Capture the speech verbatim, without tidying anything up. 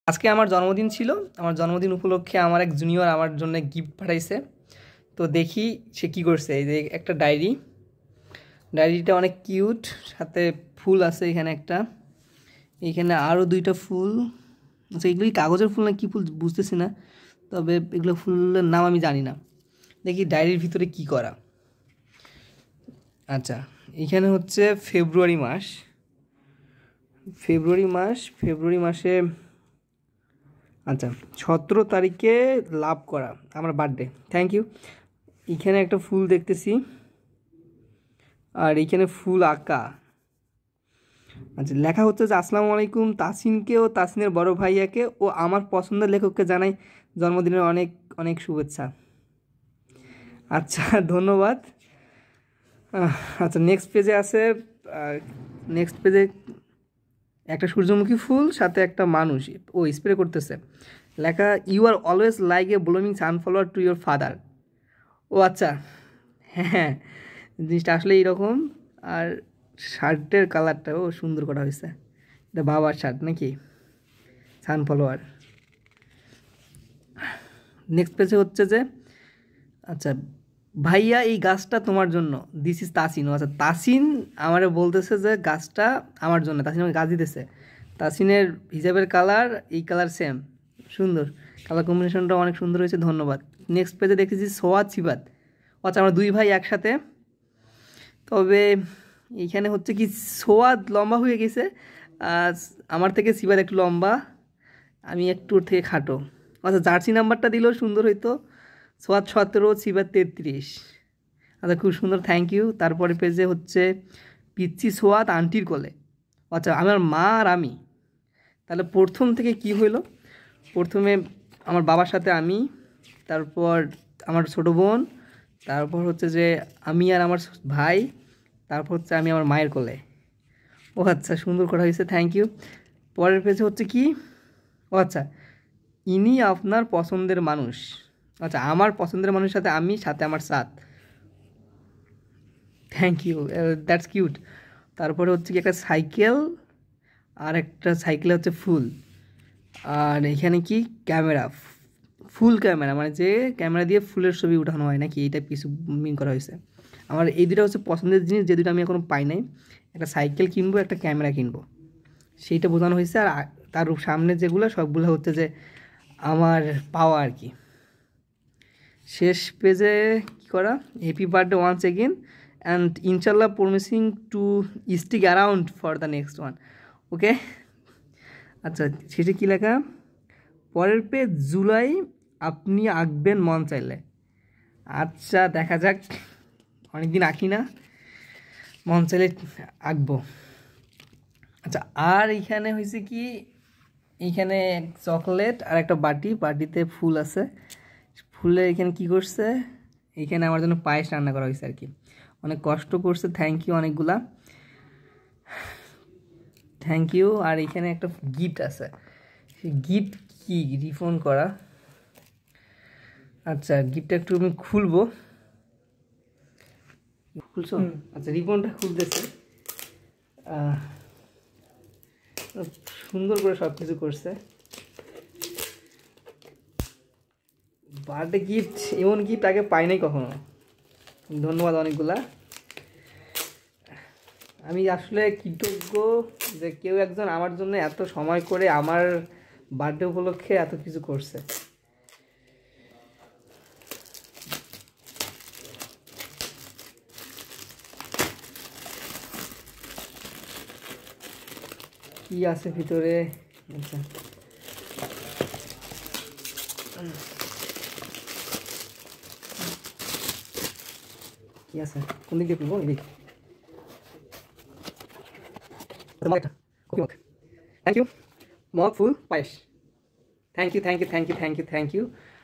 আজকে আমার জন্মদিন ছিল। আমার জন্মদিন উপলক্ষে আমার এক জুনিয়র আমার জন্য গিফট পাঠাইছে। তো দেখি সে কী করছে। এই যে একটা ডায়েরি, ডায়েরিটা অনেক কিউট, সাথে ফুল আছে এখানে একটা, এইখানে আরও দুইটা ফুল। আচ্ছা, এগুলো কি কাগজের ফুল না কী ফুল বুঝতেছি না, তবে এগুলো ফুলের নাম আমি জানি না। দেখি ডায়েরির ভিতরে কি করা। আচ্ছা, এখানে হচ্ছে ফেব্রুয়ারি মাস, ফেব্রুয়ারি মাস ফেব্রুয়ারি মাসে আচ্ছা সতেরো তারিখে লাভ করা আমার বার্থডে, থ্যাংক ইউ। এখানে একটা ফুল দেখতেছি, আর এইখানে ফুল আঁকা। আচ্ছা, লেখা হচ্ছে যে আসসালামু আলাইকুম, তাসিনকে ও তাসিনের বড় ভাইয়াকে ও আমার পছন্দের লেখককে জানাই জন্মদিনের অনেক অনেক শুভেচ্ছা। আচ্ছা, ধন্যবাদ। আচ্ছা, নেক্সট পেজে আছে, নেক্সট পেজে একটা সূর্যমুখী ফুল সাথে একটা মানুষ ও স্প্রে করতেছে। লেখা you are always like a blooming sunflower to your father. ও আচ্ছা, হ্যাঁ, জিনিসটা আসলে এইরকম। আর শার্টের কালারটাও সুন্দর করা হয়েছে, এটা বাবার শার্ট নাকি, সানফ্লাওয়ার। নেক্সট পেজে হচ্ছে যে আচ্ছা ভাইয়া এই গাছটা তোমার জন্য, দিস ইজ তাসিন। আচ্ছা, তাসিন আমারে বলতেছে যে গাছটা আমার জন্য, তাসিন আমাকে গাছ দিতেছে। তাসিনের হিজাবের কালার এই কালার সেম, সুন্দর কালার কম্বিনেশনটা অনেক সুন্দর হয়েছে, ধন্যবাদ। নেক্সট পেজে দেখেছি সোয়াদ সিবাদ। আচ্ছা, আমরা দুই ভাই একসাথে, তবে এইখানে হচ্ছে কি সোয়াদ লম্বা হয়ে গেছে, আমার থেকে সিবাদ একটু লম্বা, আমি একটু ওর থেকে খাটো। আচ্ছা, জার্সি নাম্বারটা দিলেও সুন্দর হইতো, সোয়াদ সতেরো সিবাদ তেত্রিশ। আচ্ছা, খুব সুন্দর, থ্যাংক ইউ। তারপরে পেজে হচ্ছে পিচ্ছি সোয়াদ আন্টির কোলে। আচ্ছা, আমার মা আর আমি, তাহলে প্রথম থেকে কি হইলো, প্রথমে আমার বাবার সাথে আমি, তারপর আমার ছোটো বোন, তারপর হচ্ছে যে আমি আর আমার ভাই, তারপর হচ্ছে আমি আমার মায়ের কোলে। ও আচ্ছা, সুন্দর করা হয়েছে, থ্যাংক ইউ। পরের পেজে হচ্ছে কি, ও আচ্ছা ইনি আপনার পছন্দের মানুষ। আচ্ছা, আমার পছন্দের মানুষের সাথে আমি, সাথে আমার সাথ, থ্যাংক ইউ, দ্যাটস কিউট। তারপরে হচ্ছে কি একটা সাইকেল, আর একটা সাইকেলে হচ্ছে ফুল, আর এখানে কি ক্যামেরা, ফুল ক্যামেরা, মানে যে ক্যামেরা দিয়ে ফুলের ছবি উঠানো হয় নাকি, এইটা কিছু মিন করা হয়েছে। আমার এই দুটো হচ্ছে পছন্দের জিনিস, যে দুটো আমি এখনও পাই নাই। একটা সাইকেল কিনবো, একটা ক্যামেরা কিনবো, সেইটা বোঝানো হয়েছে। আর তার সামনে যেগুলো সবগুলো হচ্ছে যে আমার পাওয়া আর কি। শেষ পেজে কী করা, happy birthday once again and ইনশাল্লাহ promising to stick around for the next one, okay. আচ্ছা, শেষে কী লেখা, পরের পেজ জুলাই আপনি আঁকবেন মন চাইলে। আচ্ছা, দেখা যাক, অনেকদিন আঁকি না, মন চাইলে আঁকবো। আচ্ছা, আর এইখানে হয়েছে কি, এইখানে চকলেট আর একটা বাটি, বাটিতে ফুল আছে, ফুলে এখানে কি করছে, এইখানে আমার জন্য পায়েস রান্না করা হয়েছে আর কি, অনেক কষ্ট করছে, থ্যাংক ইউ অনেকগুলা, থ্যাংক ইউ। আর এখানে একটা গিফট আছে, সেই গিফট কি রিফোন করা। আচ্ছা, গিফটটা একটু আমি খুলবো, খুলছো? আচ্ছা, রিবনটা খুলতেছে, সুন্দর করে সব কিছু করছে। বার্থডে গিফট, এমন গিফট আগে পাই নাই কখনো, ধন্যবাদ অনেকগুলা। আমি আসলে কৃতজ্ঞ যে কেউ একজন আমার জন্য এত সময় করে আমার বার্থডে উপলক্ষে এত কিছু করছে। কি আছে ভিতরে, আচ্ছা কি আছে, কোন দিক দিয়ে খুলবো, এদিক। থ্যাংক ইউ, মগ ফুল পায়েস, thank you thank you thank you thank you thank you.